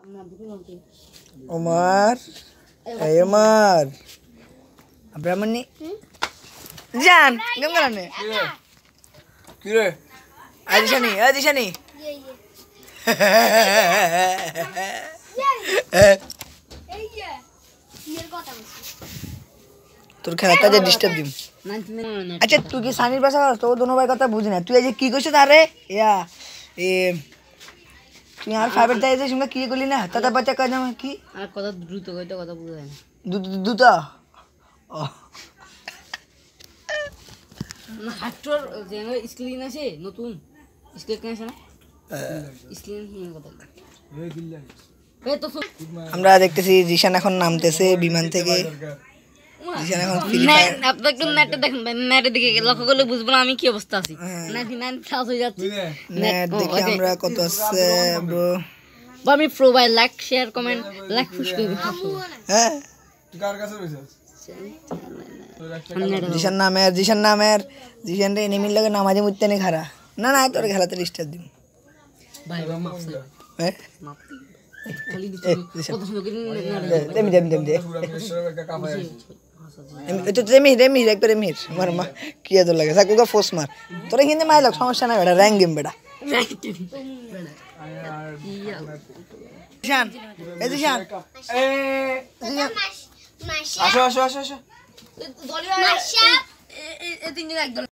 Omar. Hey Omar. Abraham ni. Jan, gimana nih? Kira. Adi Shani. তোর খেলাটা যে disturb দিম আচ্ছা তুই কি সানির ভাষা তো দোনো ভাই কথা বুঝি না তুই আজ কি কইছিস আরে ইয়া এ তুই আর ফাইবার দাইছে সঙ্গে কি করলি না তাতা বাচ্চা কাজ না কি আর কথা দ্রুত কইতে কথা বুঝা যায় না দুধ ও না হাটর যে স্ক্রিন আছে নতুন স্ক্রিন আছে না স্ক্রিন নিয়ে কথা এই গিল্লা এই তো আমরা দেখতেছি জিশান এখন নামতেছে বিমান থেকে জিশান এখন ফ্রি ফায়ার আপনি একটু নেটে দেখেন নেটে দিকে লক্ষ্য করলে বুঝবো না আমি কি অবস্থা আছি 99 হয়ে যাচ্ছে নেট দেখি আমরা কত আছে ব্রো বা আমি pro bye like share comment like push করবি হ্যাঁ তুই কার কাছে রইছিস জিশান নামের জিশান রে এনিমির লাগে নামাজে মুততে নে খারা না তোর খেলাতে ডিস্টার্ব দিম ভাই মাফ হ্যাঁ মাফ খালি দিতে কত সুন্দর করে দেমি এটা রেমি একবার রেমির মার মা কি এত লাগে সাকুকা ফোর্স মার তোরা হিন্দে মাই লাগ সমস্যা না বেটা র‍্যাঙ্ক গেম বেটা জিশান জিশান আসো দলীয় মাশা এই তিনজন একদল